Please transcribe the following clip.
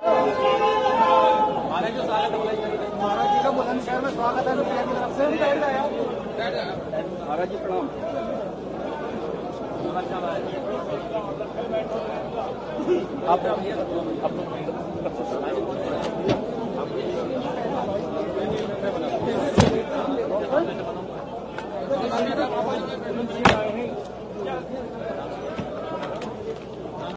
महाराज जी का बुलंदशहर में स्वागत है मीडिया की तरफ से। महाराज जी प्रणाम। आप